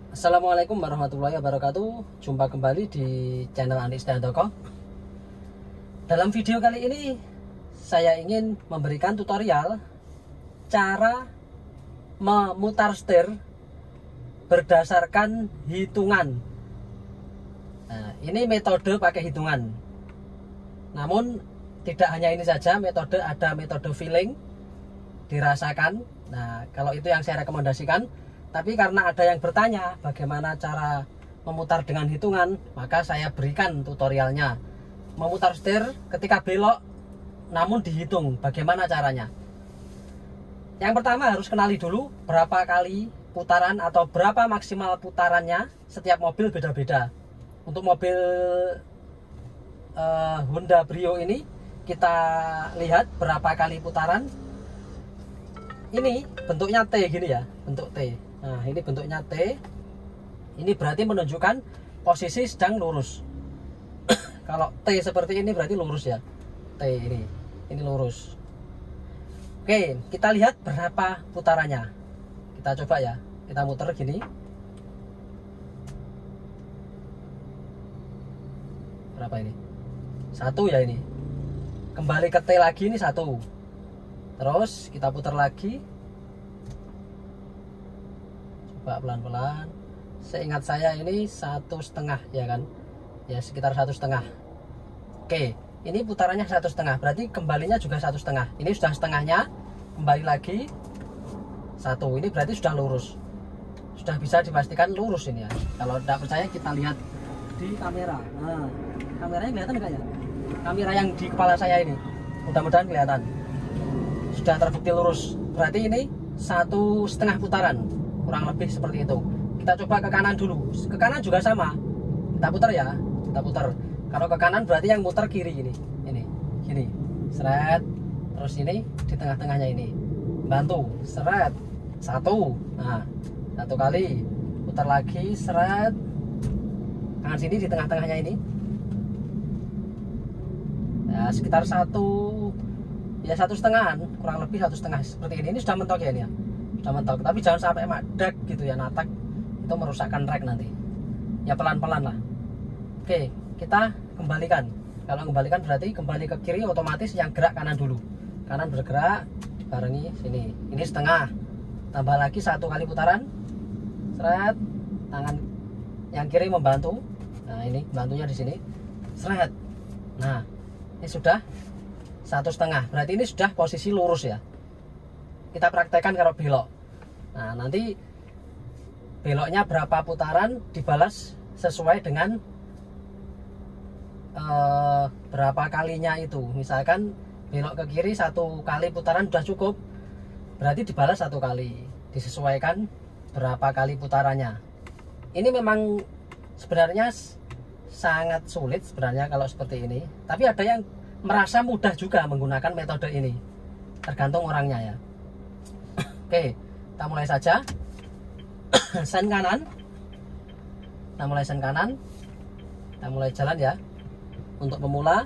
Assalamualaikum warahmatullahi wabarakatuh. Jumpa kembali di channel Andika Toko. Dalam video kali ini saya ingin memberikan tutorial cara memutar setir berdasarkan hitungan. Nah, ini metode pakai hitungan. Namun tidak hanya ini saja, ada metode feeling, dirasakan. Nah, kalau itu yang saya rekomendasikan. Tapi karena ada yang bertanya bagaimana cara memutar dengan hitungan, maka saya berikan tutorialnya. Memutar setir ketika belok namun dihitung bagaimana caranya. Yang pertama harus kenali dulu berapa kali putaran atau berapa maksimal putarannya. Setiap mobil beda-beda. Untuk mobil Honda Brio ini kita lihat berapa kali putaran. Ini bentuknya T gini ya, bentuk T. Nah, ini bentuknya T. Ini berarti menunjukkan posisi sedang lurus. Kalau T seperti ini berarti lurus ya. T ini lurus. Oke, kita lihat berapa putarannya. Kita coba ya. Kita muter gini. Berapa ini? 1 ya ini. Kembali ke T lagi, ini 1. Terus kita putar lagi. Coba pelan-pelan. Seingat saya ini 1,5 ya kan, ya sekitar 1,5. Oke, ini putarannya 1,5, berarti kembalinya juga 1,5. Ini sudah setengahnya, kembali lagi 1. Ini berarti sudah lurus, sudah bisa dipastikan lurus ini ya. Kalau tidak percaya kita lihat di kamera. Nah, kameranya kelihatan enggak ya? Kamera yang di kepala saya ini, mudah-mudahan kelihatan. Sudah terbukti lurus, berarti ini 1,5 putaran, kurang lebih seperti itu. Kita coba ke kanan dulu. Ke kanan juga sama. Kita putar ya, kita putar. Kalau ke kanan berarti yang muter kiri ini gini, seret. Terus ini di tengah-tengahnya ini, bantu, seret, 1. Nah, 1 kali, putar lagi, seret. Tangan sini di tengah-tengahnya ini. Ya, sekitar 1, ya 1,5, kurang lebih 1,5 seperti ini. Ini sudah mentok ya ini ya, sudah mentok. Tapi jangan sampai madek gitu ya, natak, itu merusakkan rek nanti. Ya pelan-pelan lah. Oke, kita kembalikan. Kalau kembalikan berarti kembali ke kiri, otomatis yang gerak kanan dulu. Kanan bergerak, barengi sini. Ini setengah. Tambah lagi 1 kali putaran. Seret. Tangan yang kiri membantu. Nah, ini bantunya di sini. Seret. Nah, ini sudah 1,5. Berarti ini sudah posisi lurus ya. Kita praktekkan kalau belok. Nah, nanti beloknya berapa putaran dibalas sesuai dengan berapa kalinya itu. Misalkan belok ke kiri 1 kali putaran sudah cukup, berarti dibalas 1 kali. Disesuaikan berapa kali putarannya. Ini memang sebenarnya sangat sulit sebenarnya kalau seperti ini. Tapi ada yang merasa mudah juga menggunakan metode ini. Tergantung orangnya ya. Oke, kita mulai saja. Sen kanan. Kita mulai sen kanan. Kita mulai jalan ya. Untuk pemula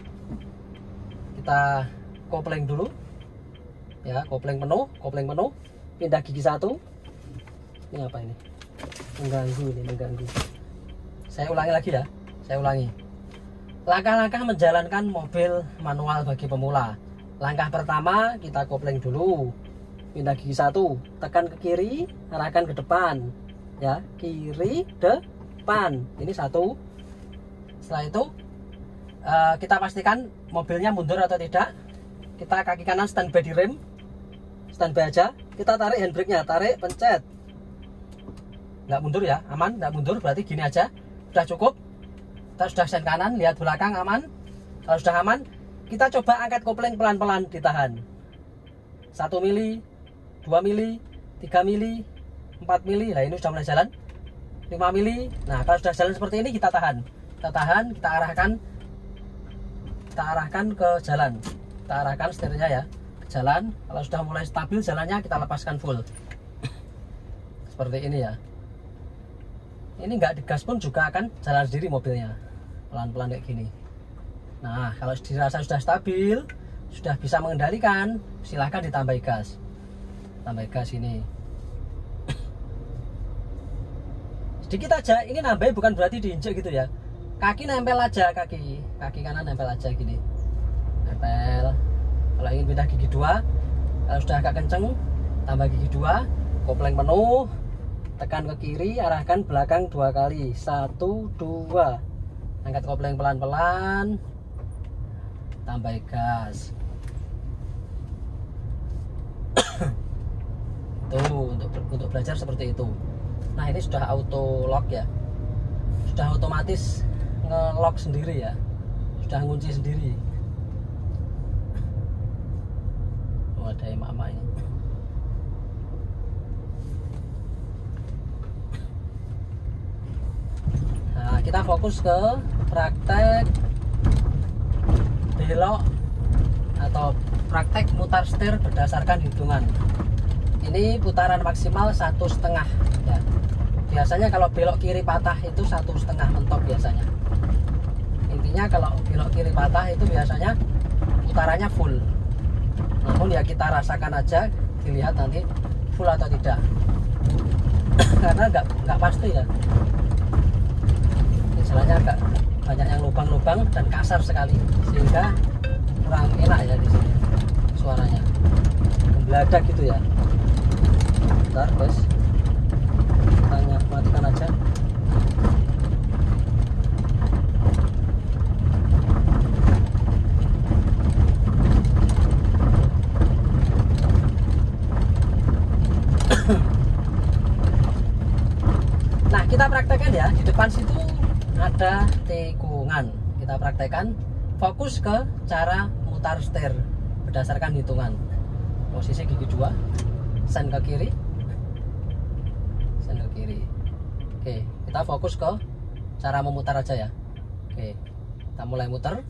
kita kopling dulu. Ya, kopling penuh. Pindah gigi 1. Ini apa ini? Mengganggu. Saya ulangi lagi ya. Langkah-langkah menjalankan mobil manual bagi pemula. Langkah pertama kita kopling dulu. Pindah gigi 1, tekan ke kiri, arahkan ke depan. Ya, kiri, depan. Ini 1. Setelah itu kita pastikan mobilnya mundur atau tidak. Kita kaki kanan standby di rem. Standby aja. Kita tarik handbrake-nya, tarik, pencet. Nggak mundur ya, aman, nggak mundur, berarti gini aja. Sudah cukup. Kita sudah sen kanan, lihat belakang aman. Kalau sudah aman, kita coba angkat kopling pelan-pelan, ditahan. 1 mili, 2 mili, 3 mili, 4 mili. Nah, ini sudah mulai jalan. 5 mili. Nah, kalau sudah jalan seperti ini kita tahan. Kita arahkan ke jalan. Kita arahkan setirnya ya ke jalan. Kalau sudah mulai stabil jalannya, kita lepaskan full. Seperti ini ya. Ini nggak digas pun juga akan jalan sendiri mobilnya. Pelan-pelan kayak gini. Nah, kalau dirasa sudah stabil, sudah bisa mengendalikan, silahkan ditambah gas. Tambah gas ini. sedikit aja. Ini nambah bukan berarti diinjek gitu ya, kaki nempel aja, kaki kanan nempel aja gini, nempel. Kalau ingin pindah gigi 2, kalau sudah agak kenceng tambah gigi 2, kopling penuh, tekan ke kiri, arahkan belakang 2 kali, 1 2, angkat kopling pelan-pelan, tambah gas. Tuh, untuk belajar seperti itu. Nah, ini sudah auto lock ya, sudah otomatis nge-lock sendiri ya, sudah ngunci sendiri. Oh, ada emak-emak ini. Nah, kita fokus ke praktek belok atau praktek mutar setir berdasarkan hitungan. Ini putaran maksimal 1,5 ya. Biasanya kalau belok kiri patah itu 1,5 mentok biasanya. Intinya kalau belok kiri patah itu biasanya putarannya full. Namun ya kita rasakan aja, dilihat nanti full atau tidak. Karena nggak pasti ya. Istilahnya agak banyak yang lubang-lubang dan kasar sekali, sehingga kurang enak ya di sini suaranya. Gembladak gitu ya. Bentar guys, kita matikan aja. Nah, kita praktekkan ya, di depan situ ada tikungan. Kita praktekkan, fokus ke cara mutar setir berdasarkan hitungan. Posisi gigi 2, sen ke kiri, sen ke kiri. Oke, kita fokus ke cara memutar aja ya. Oke, kita mulai muter.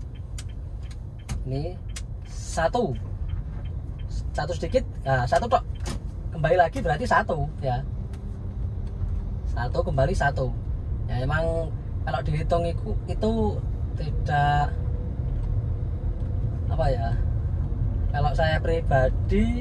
Ini satu sedikit, nah 1 tok, kembali lagi berarti 1 ya, 1 kembali 1 ya. Emang kalau dihitung itu tidak apa ya, kalau saya pribadi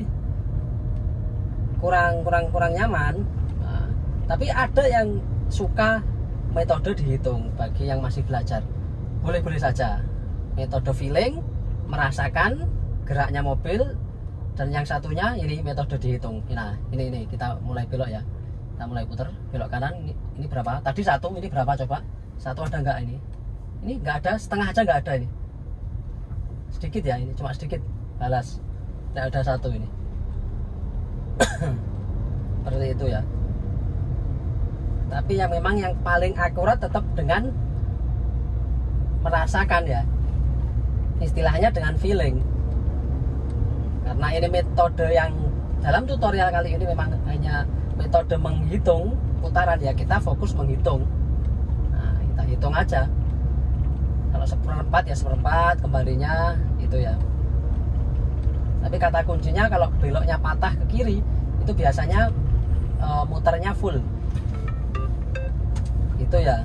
kurang nyaman. Nah, tapi ada yang suka metode dihitung. Bagi yang masih belajar, boleh-boleh saja metode feeling, merasakan geraknya mobil. Dan yang satunya ini metode dihitung. Nah, ini kita mulai belok ya, kita mulai putar belok kanan. Ini berapa tadi? 1. Ini berapa coba? 1 ada nggak? Ini nggak ada, setengah aja nggak ada. Ini sedikit ya, ini cuma sedikit balas, nggak ada 1 ini. Seperti itu ya. Tapi yang memang yang paling akurat tetap dengan merasakan ya, istilahnya dengan feeling. Karena ini metode yang dalam tutorial kali ini memang hanya metode menghitung putaran ya, kita fokus menghitung. Nah, kita hitung aja. Kalau 1/4 ya 1/4 kembalinya itu ya. Tapi kata kuncinya kalau beloknya patah ke kiri itu biasanya muternya full. Itu ya.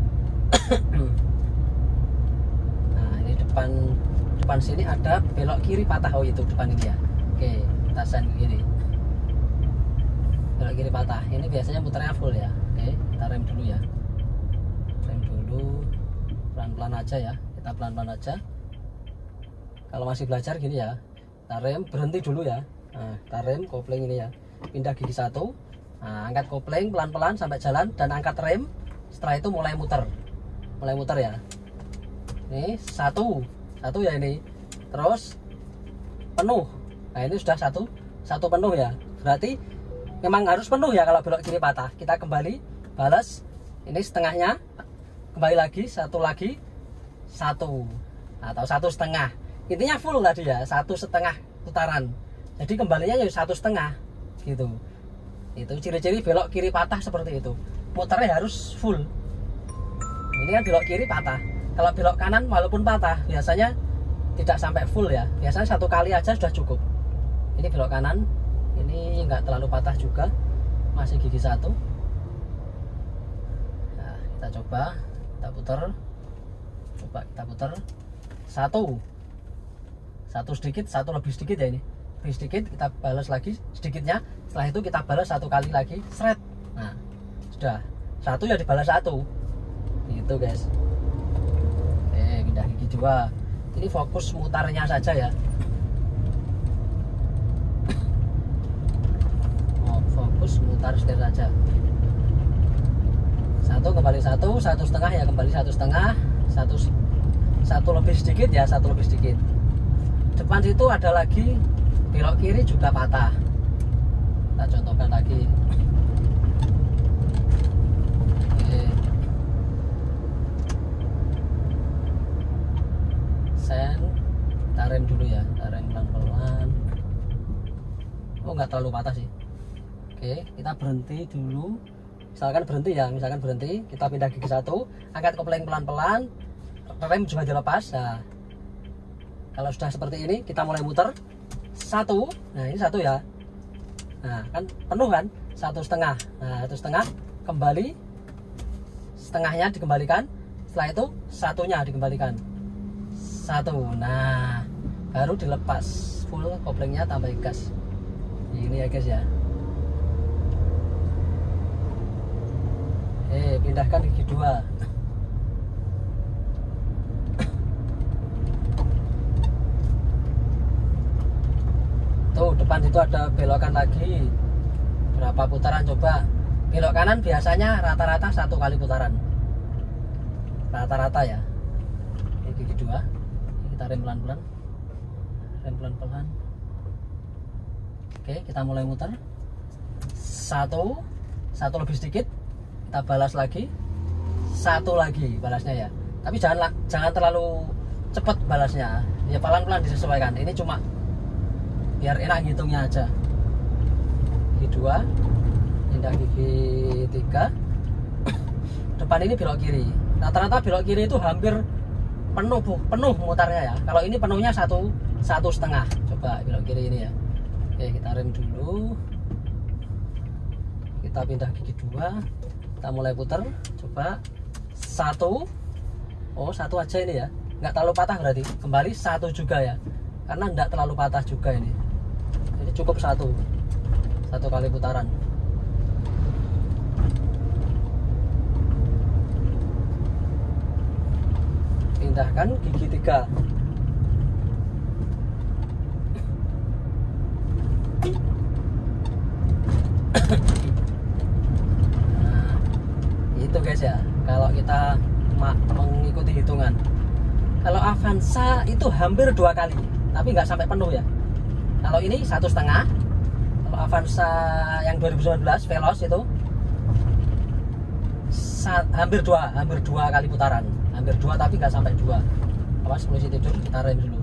Nah, ini depan sini ada belok kiri patah. Oh, itu depan ini ya. Oke, kita sen kiri. Belok kiri patah. Ini biasanya muternya full ya. Oke, kita rem dulu ya. Rem dulu. Pelan-pelan aja ya. Kita pelan-pelan aja. Kalau masih belajar gini ya. Kita rem, berhenti dulu ya. Nah, kita rem kopling ini ya. Pindah gigi 1. Nah, angkat kopling pelan-pelan sampai jalan dan angkat rem. Setelah itu mulai muter. Mulai muter ya. Ini 1 ya ini. Terus penuh. Nah, ini sudah 1 penuh ya. Berarti memang harus penuh ya kalau belok kiri patah. Kita kembali balas. Ini setengahnya. Kembali lagi, 1 lagi. 1 atau 1,5. Intinya full tadi ya, 1,5 putaran. Jadi kembalinya ya 1,5 gitu. Itu ciri-ciri belok kiri patah seperti itu. Muternya harus full. Ini kan belok kiri patah. Kalau belok kanan walaupun patah biasanya tidak sampai full ya. Biasanya 1 kali aja sudah cukup. Ini belok kanan, ini nggak terlalu patah juga, masih gigi 1. Nah, kita coba, kita putar. Coba kita putar. 1 sedikit, 1 lebih sedikit ya ini. Lebih sedikit, kita balas lagi sedikitnya. Setelah itu kita balas 1 kali lagi, seret. Nah, sudah satu ya dibalas satu, gitu guys. Oke, pindah gigi 2. Ini fokus mutarnya saja ya. Oh, fokus mutar setir saja. Satu kembali satu setengah ya, kembali 1,5, satu lebih sedikit ya, satu lebih sedikit. Depan situ ada lagi belok kiri juga patah. Kita contohkan lagi. Oke. Sen, kita rem dulu ya, kita rem pelan-pelan. Oh, nggak terlalu patah sih. Oke, kita berhenti dulu. Misalkan berhenti ya, kita pindah gigi 1, angkat kopling pelan-pelan, rem juga dilepas. Nah, kalau sudah seperti ini, kita mulai muter. 1, nah ini 1 ya. Nah, kan penuh kan? 1,5. Nah, 1,5 kembali, setengahnya dikembalikan. Setelah itu satunya dikembalikan. 1. Nah, baru dilepas full koplingnya, tambah gas. Ini ya guys ya. Pindahkan gigi 2. Tuh, depan itu ada belokan lagi. Berapa putaran coba? Belok kanan biasanya rata-rata 1 kali putaran. Rata-rata ya. Ini gigi 2. Kita rem pelan-pelan. Rem pelan-pelan. Oke, kita mulai muter. 1 lebih sedikit. Kita balas lagi. 1 lagi balasnya ya. Tapi jangan terlalu cepat balasnya. Ya pelan-pelan disesuaikan. Ini cuma biar enak ngitungnya aja. Gigi 2, pindah gigi 3. Depan ini belok kiri. Rata-rata belok kiri itu hampir penuh mutarnya ya. Kalau ini penuhnya 1,5. Coba belok kiri ini ya. Oke, kita rem dulu. Kita pindah gigi 2. Kita mulai putar. Coba 1. Oh, 1 aja ini ya. Nggak terlalu patah berarti. Kembali 1 juga ya. Karena nggak terlalu patah juga ini. Jadi cukup 1 kali putaran. Pindahkan gigi 3. Nah, itu guys ya, kalau kita mengikuti hitungan. Kalau Avanza itu hampir 2 kali, tapi nggak sampai penuh ya. Kalau ini 1,5. Kalau Avanza yang 2019 Veloz itu hampir 2 kali putaran. Hampir 2 tapi nggak sampai 2. Awas polisi tidur, kita rem dulu.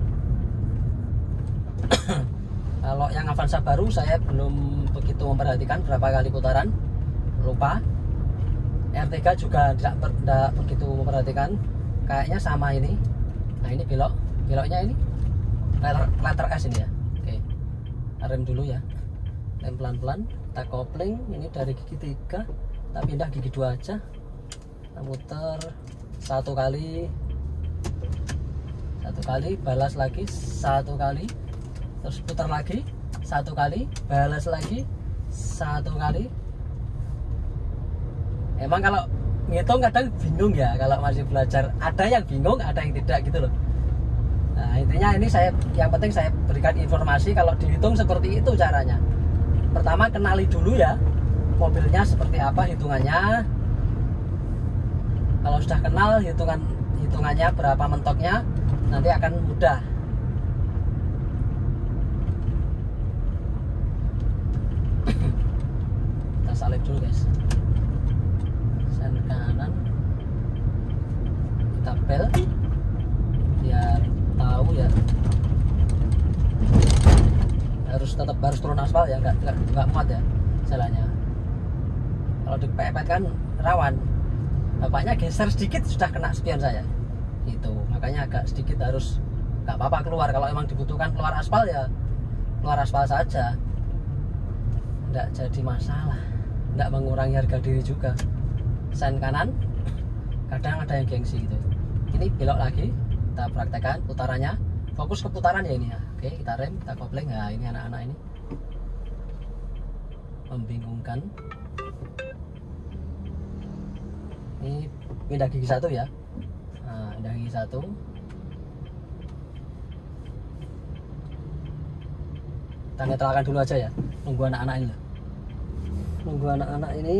Kalau yang Avanza baru saya belum begitu memperhatikan berapa kali putaran, lupa. R3 juga tidak begitu memperhatikan, kayaknya sama ini. Nah, ini beloknya ini letter S ini ya. Oke, rem dulu ya, rem pelan-pelan, kita kopling. Ini dari gigi 3 kita pindah gigi 2 aja, kita muter 1 kali, balas lagi 1 kali, terus putar lagi 1 kali, balas lagi 1 kali. Emang kalau ngitung kadang bingung ya kalau masih belajar, ada yang bingung, ada yang tidak gitu loh. Nah, intinya ini yang penting saya berikan informasi kalau dihitung seperti itu caranya. Pertama kenali dulu ya mobilnya seperti apa hitungannya. Kalau sudah kenal hitungannya berapa mentoknya, nanti akan mudah. Kita salib dulu guys. Sen kanan, kita bel biar tahu ya. Harus turun aspal ya, nggak muat ya jalannya. Kalau dipepet kan rawan. Bapaknya geser sedikit sudah kena spion saya. Itu makanya agak sedikit harus, nggak apa-apa keluar. Kalau emang dibutuhkan keluar aspal ya keluar aspal saja. Nggak jadi masalah. Nggak mengurangi harga diri juga. Sen kanan kadang ada yang gengsi gitu. Ini belok lagi, kita praktekkan putarannya. Fokus ke putaran ya ini ya. Oke, kita rem, kita kopling. Nah, ini anak-anak ini membingungkan. pindah gigi 1 ya. Nah, pindah gigi 1. Kita netralkan dulu aja ya, nunggu anak-anak ini. Nunggu anak-anak ini.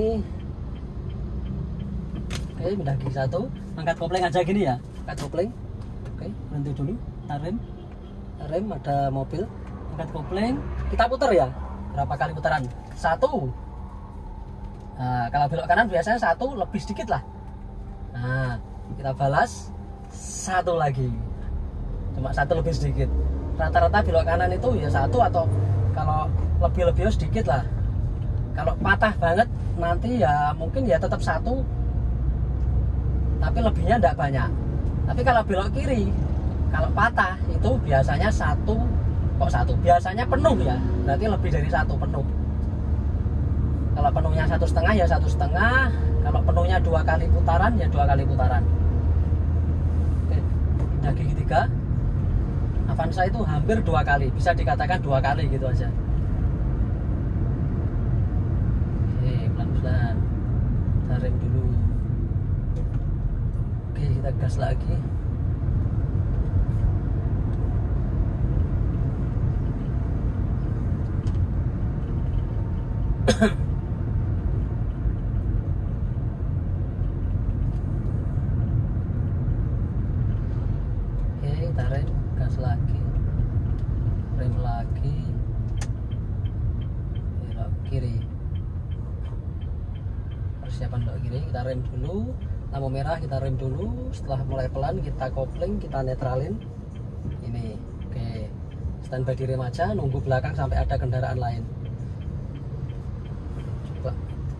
Oke, pindah gigi 1. Angkat kopling aja gini ya, angkat kopling. Oke, berhenti dulu, rem. Rem, ada mobil. Angkat kopling, kita putar ya. Berapa kali putaran? 1. Nah, kalau belok kanan biasanya 1 lebih sedikit lah. Nah, kita balas 1 lagi. Cuma 1 lebih sedikit. Rata-rata belok kanan itu ya 1, atau kalau lebih sedikit lah. Kalau patah banget nanti ya mungkin ya tetap 1, tapi lebihnya enggak banyak. Tapi kalau belok kiri, kalau patah itu biasanya 1, kok 1? Biasanya penuh ya, berarti lebih dari 1 penuh. Kalau penuhnya 1,5 ya 1,5. Kalau penuhnya 2 kali putaran ya 2 kali putaran. Oke, pindah gigi 3. Avanza itu hampir 2 kali, bisa dikatakan 2 kali gitu aja. Oke, pelan-pelan. Kita rem dulu. Oke, kita gas lagi. Kita rem, gas lagi, rem lagi, belok kiri. Persiapan belok kiri, kita rem dulu. Lampu merah kita rem dulu. Setelah mulai pelan kita kopling, kita netralin. Ini, oke. Standby di rem aja, nunggu belakang sampai ada kendaraan lain. Coba.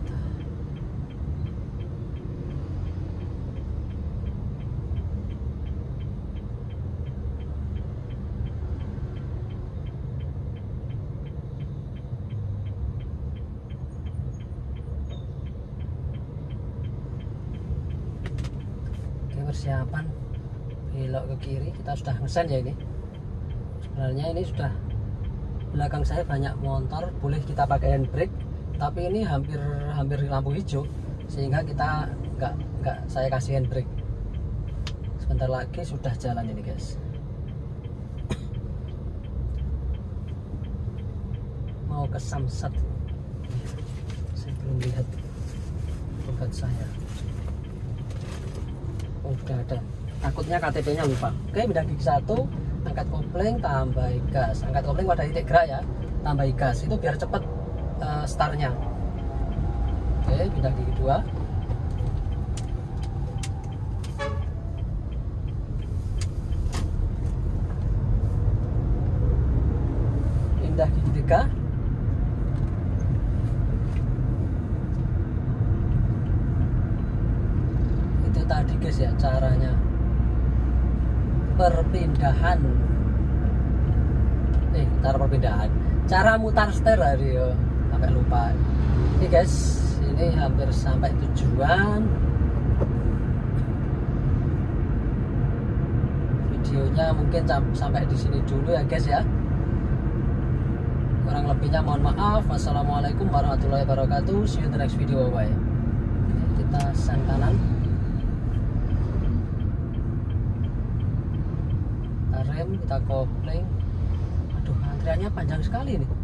Persiapan belok ke kiri, kita sudah ngesen ya. Ini sebenarnya ini sudah, belakang saya banyak motor, boleh kita pakai handbrake, tapi ini hampir lampu hijau sehingga kita nggak saya kasih handbrake. Sebentar lagi sudah jalan ini guys. Mau ke Samsat, saya belum lihat tempat saya. Oh, udah ada. Takutnya KTP-nya lupa. Oke, pindah gigi 1, angkat kopling, tambah gas. Angkat kopling pada titik gerak ya, tambah gas. Itu biar cepet startnya. Oke, pindah gigi 2. Pindah gigi 3. Tadi guys ya caranya perpindahan, cara perpindahan, cara mutar setir tadi yo, sampai lupa. Ini guys, ini hampir sampai tujuan. Videonya mungkin sampai di sini dulu ya guys ya. Kurang lebihnya mohon maaf. Wassalamualaikum warahmatullahi wabarakatuh. See you in the next video. Bye. Kita sen kanan. Rem, kita kopling. Aduh, antriannya panjang sekali nih.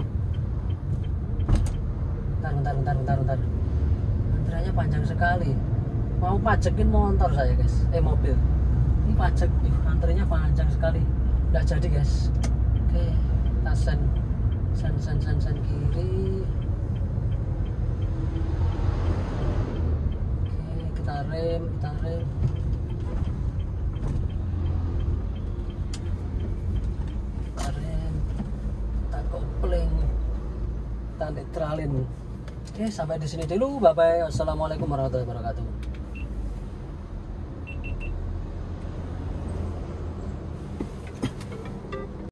Bentar. Antriannya panjang sekali. Mau pajekin motor saya guys, mobil. Ini pajak, antriannya panjang sekali. Nggak jadi guys. Oke, kita sen kiri. Oke, kita rem. Kita netralin. Oke, sampai di sini dulu. Bye bye. Wassalamualaikum warahmatullahi wabarakatuh.